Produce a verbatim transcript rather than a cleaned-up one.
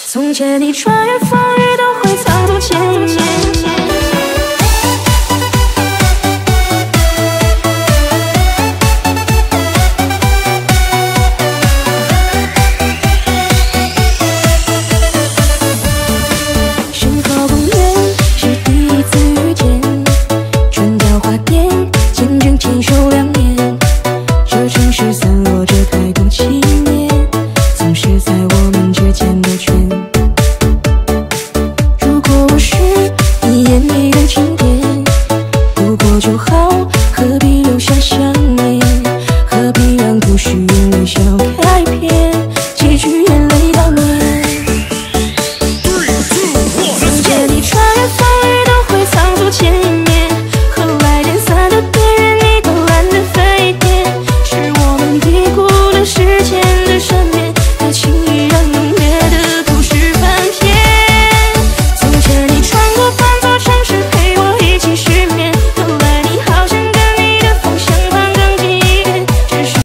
从前你穿越风雨都会藏不见。身后公园是第一次遇见，春雕花店见证牵手两年，这城市散落着太多纪念，总是在我们之间的。